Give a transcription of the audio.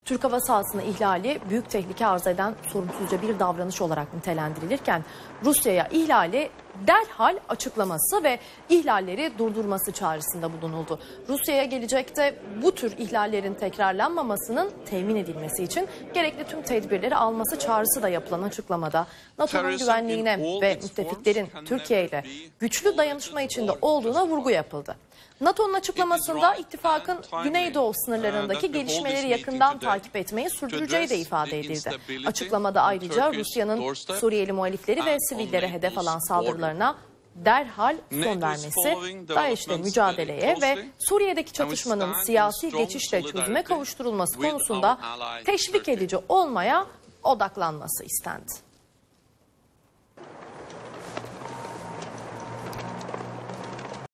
Türk hava sahasını ihlali büyük tehlike arz eden sorumsuzca bir davranış olarak nitelendirilirken Rusya'ya ihlali derhal açıklaması ve ihlalleri durdurması çağrısında bulunuldu. Rusya'ya gelecekte bu tür ihlallerin tekrarlanmamasının temin edilmesi için gerekli tüm tedbirleri alması çağrısı da yapılan açıklamada NATO'nun güvenliğine ve müttefiklerin Türkiye ile güçlü dayanışma içinde olduğuna vurgu yapıldı. NATO'nun açıklamasında ittifakın Güneydoğu sınırlarındaki gelişmeleri yakından takip etmeyi sürdüreceği de ifade edildi. Açıklamada ayrıca Rusya'nın Suriyeli muhalifleri ve sivillere hedef alan saldırılarına derhal son vermesi, DAEŞ'le mücadeleye ve Suriye'deki çatışmanın siyasi geçişle çözüme kavuşturulması konusunda teşvik edici olmaya odaklanması istendi.